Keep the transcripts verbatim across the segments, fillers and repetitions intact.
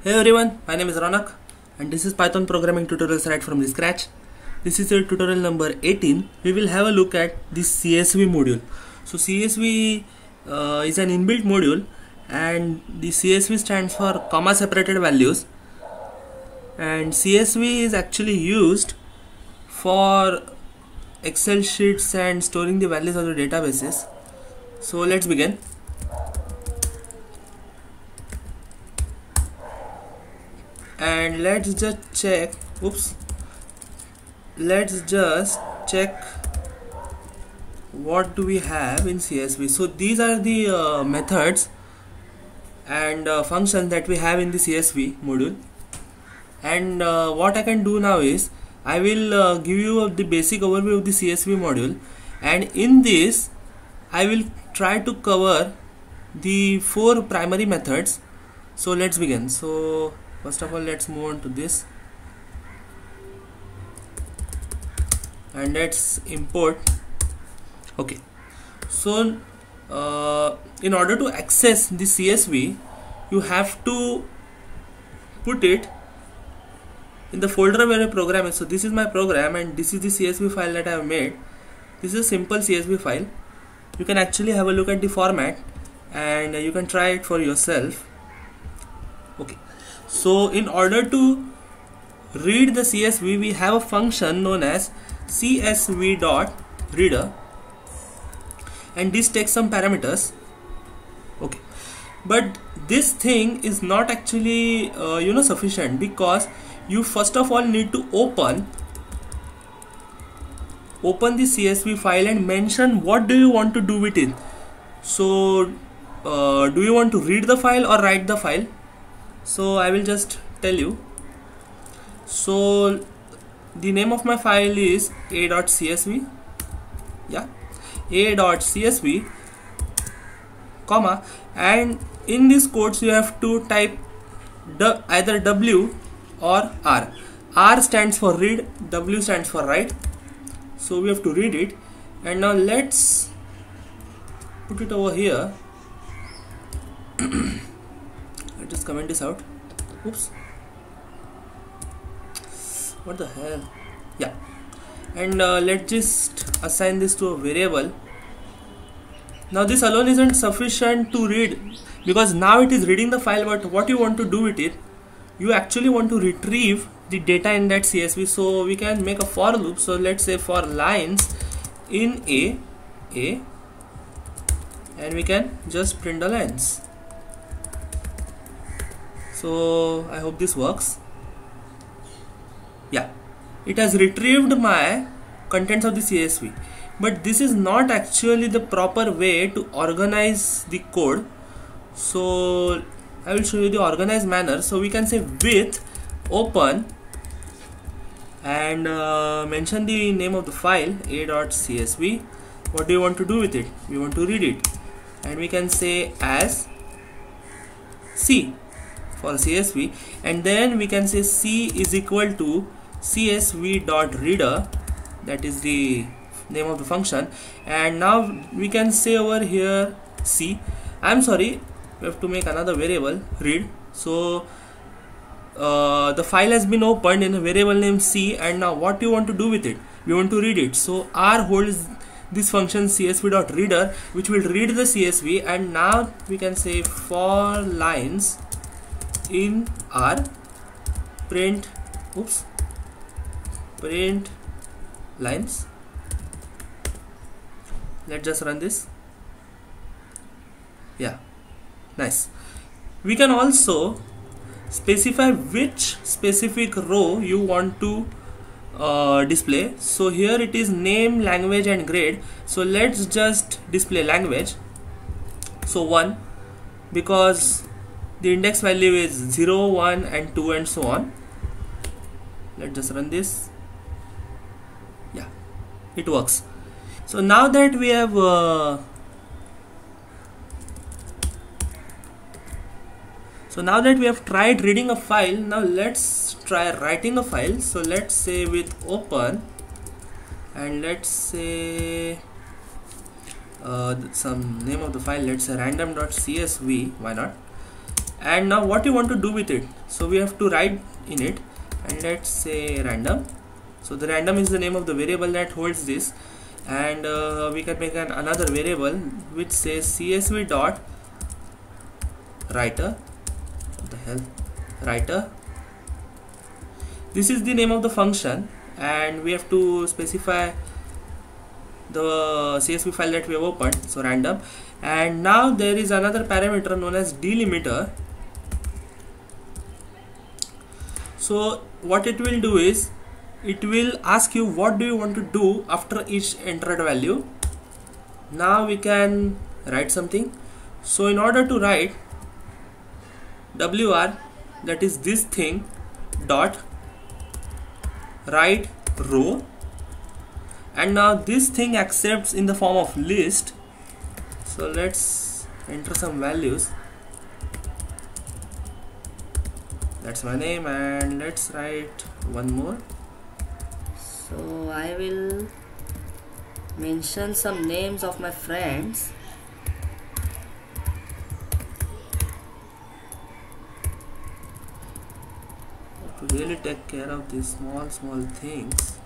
Hey everyone, my name is Ronak and this is Python programming tutorials right from the scratch. This is your tutorial number eighteen. We will have a look at this C S V module. So C S V uh, is an inbuilt module and the C S V stands for comma separated values, and C S V is actually used for Excel sheets and storing the values of the databases. So let's begin. And let's just check oops let's just check what do we have in C S V. So these are the uh, methods and uh, functions that we have in the C S V module, and uh, what I can do now is I will uh, give you the basic overview of the C S V module, and in this I will try to cover the four primary methods. So let's begin. So first of all, let's move on to this and let's import. Okay, so uh, in order to access the C S V, you have to put it in the folder where your program is. So this is my program and this is the C S V file that I have made. This is a simple C S V file. You can actually have a look at the format and you can try it for yourself. Okay. So in order to read the C S V, we have a function known as csv.reader, and this takes some parameters. Okay, but this thing is not actually uh, you know sufficient, because you first of all need to open open the C S V file and mention what do you want to do with it. So uh, do you want to read the file or write the file? So I will just tell you. So the name of my file is a.csv, yeah, a.csv, comma, and in these codes you have to type either W or R. R stands for read, W stands for write. So we have to read it, and now let's put it over here. Let's just comment this out. Oops, what the hell. Yeah, and uh, let's just assign this to a variable. Now this alone isn't sufficient to read, because now it is reading the file, but what you want to do with it, you actually want to retrieve the data in that C S V. So we can make a for loop. So let's say for lines in a a and we can just print the lines. So I hope this works. Yeah, it has retrieved my contents of the C S V, but this is not actually the proper way to organize the code. So I will show you the organized manner. So we can say with open and uh, mention the name of the file a.csv. What do you want to do with it? We want to read it, and we can say as C for C S V, and then we can say C is equal to csv.reader, that is the name of the function, and now we can say over here C. I'm sorry, we have to make another variable read. So uh, the file has been opened in a variable named C, and now what you want to do with it? We want to read it. So R holds this function csv.reader, which will read the C S V, and now we can say for lines in R print oops print lines. Let's just run this. Yeah, nice. We can also specify which specific row you want to uh, display. So here it is name, language and grade. So let's just display language. So one, because the index value is zero, one and two and so on. Let's just run this. Yeah, it works. So now that we have uh, so now that we have tried reading a file, now let's try writing a file. So let's say with open, and let's say uh, some name of the file, let's say random.csv, why not, and now what you want to do with it, so we have to write in it, and let's say random. So the random is the name of the variable that holds this, and uh, we can make an another variable which says csv dot writer. What the hell, writer. This is the name of the function, and we have to specify the C S V file that we have opened, so random. And now there is another parameter known as delimiter. So what it will do is, it will ask you what do you want to do after each entered value. Now we can write something. So in order to write, wr, that is this thing, dot write row, and now this thing accepts in the form of list. So let's enter some values. That's my name, and let's write one more. So I will mention some names of my friends. To really take care of these small small things.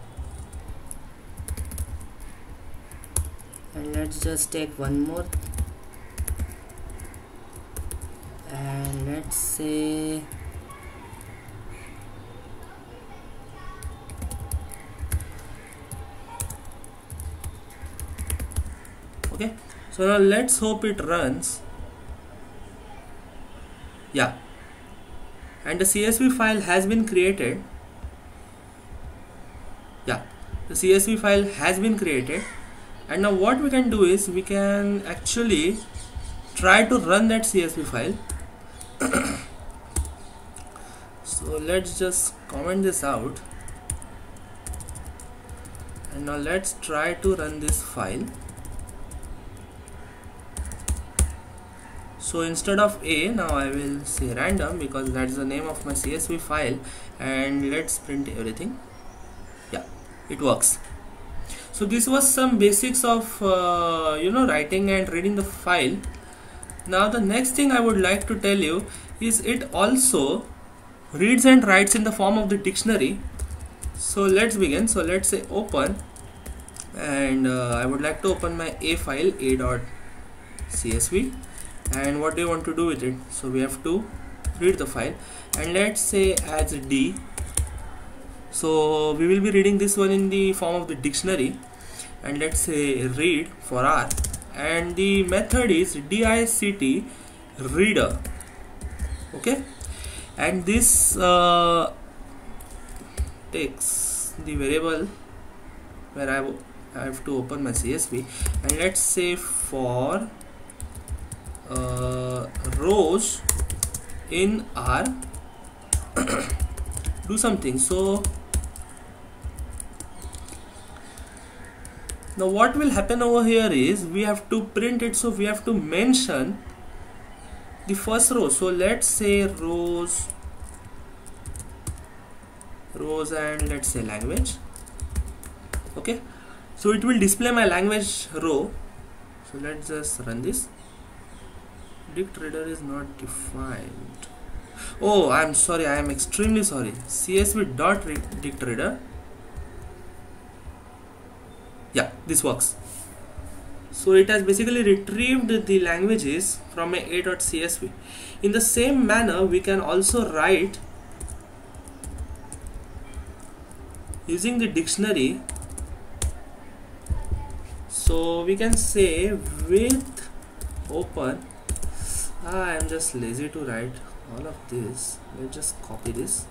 And let's just take one more, and let's say okay. So now let's hope it runs. Yeah, and the C S V file has been created. Yeah, the C S V file has been created. And now what we can do is, we can actually try to run that C S V file. So let's just comment this out, and now let's try to run this file. So instead of a, now I will say random, because that's the name of my C S V file, and let's print everything. Yeah, it works. So this was some basics of uh, you know writing and reading the file. Now the next thing I would like to tell you is, it also reads and writes in the form of the dictionary. So let's begin. So let's say open, and uh, I would like to open my a file, a.csv, and what do you want to do with it? So we have to read the file, and let's say as d. So we will be reading this one in the form of the dictionary, and let's say read for r, and the method is dict reader. Okay, and this uh, takes the variable where I, I have to open my C S V, and let's say for uh, rows in r do something. So now what will happen over here is, we have to print it, so we have to mention the first row. So let's say rows rows and let's say language. Okay, so it will display my language row. So let's just run this. Dict reader is not defined. Oh, I'm sorry, I am extremely sorry. csv dot dict reader. Yeah, this works. So it has basically retrieved the languages from a a.csv. In the same manner, we can also write using the dictionary. So we can say with open. ah, I am just lazy to write all of this. Let's just copy this.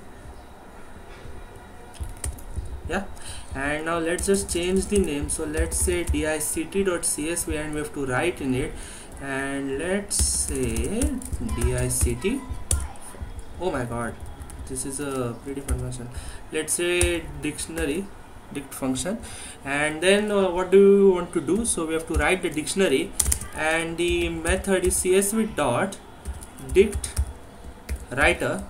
Yeah, and now let's just change the name. So let's say dict.csv, and we have to write in it, and let's say dict. Oh my god, this is a pretty function. Let's say dictionary dict function, and then uh, what do you want to do? So we have to write the dictionary, and the method is csv dot dict writer.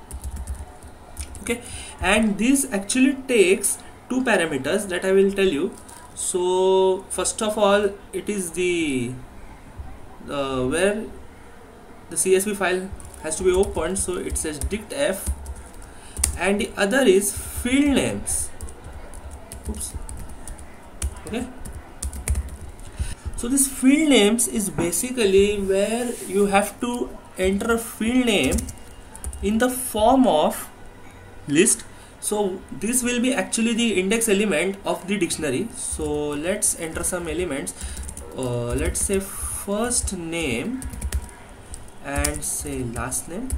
Okay, and this actually takes two parameters that I will tell you. So first of all, it is the uh, where the C S V file has to be opened, so it says dict f, and the other is field names. Oops. Okay, so this field names is basically where you have to enter a field name in the form of list. So this will be actually the index element of the dictionary. So let's enter some elements. Uh, let's say first name and say last name.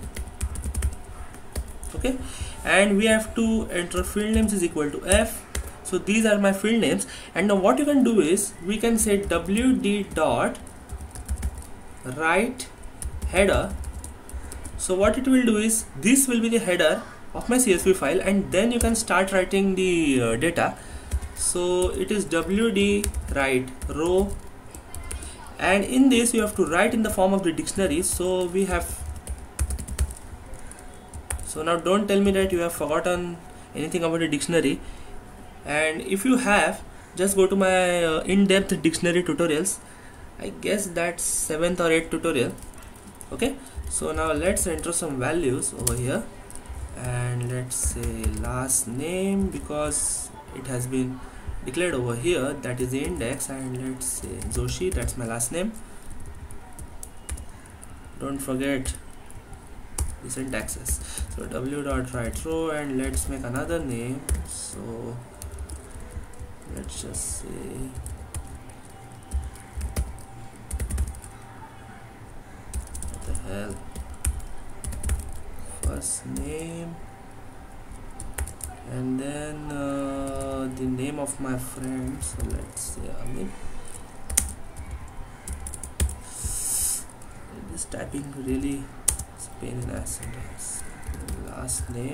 Okay, and we have to enter field names is equal to f. So these are my field names, and now what you can do is we can say wd dot write header. So what it will do is this will be the header of my C S V file, and then you can start writing the uh, data. So it is wd write row, and in this you have to write in the form of the dictionary. So we have, so now don't tell me that you have forgotten anything about the dictionary, and if you have, just go to my uh, in-depth dictionary tutorials. I guess that's seventh or eighth tutorial. Okay, so now let's enter some values over here, and let's say last name because it has been declared over here, that is the index, and let's say Joshi, that's my last name. Don't forget the syntaxes. So w dot write row, and let's make another name. So let's just say what the hell, first name, and then uh, the name of my friend. So let's say Amit. This typing really is a pain in the ass sometimes. Last name.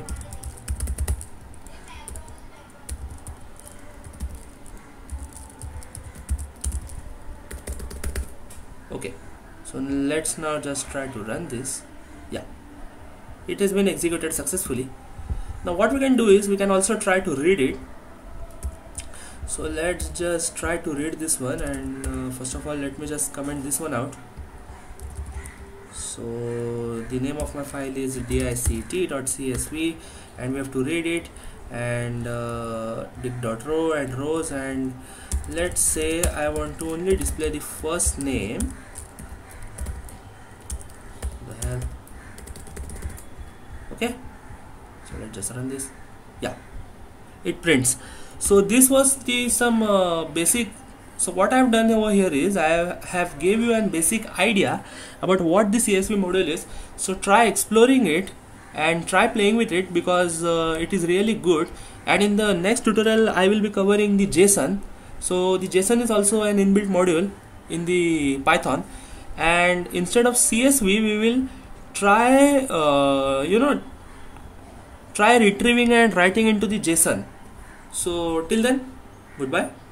Okay, so let's now just try to run this. Yeah, it has been executed successfully. Now what we can do is we can also try to read it. So let's just try to read this one, and uh, first of all let me just comment this one out. So the name of my file is dict dot c s v, and we have to read it, and uh, dict dot row and rows, and let's say I want to only display the first name. What the hell? Okay, so let's just run this. Yeah, it prints. So this was the some uh, basic. So what I have done over here is I have gave you a basic idea about what the C S V module is. So try exploring it and try playing with it, because uh, it is really good. And in the next tutorial I will be covering the JSON. So the JSON is also an inbuilt module in the Python, and instead of C S V we will try uh, you know try retrieving and writing into the JSON. So till then, goodbye.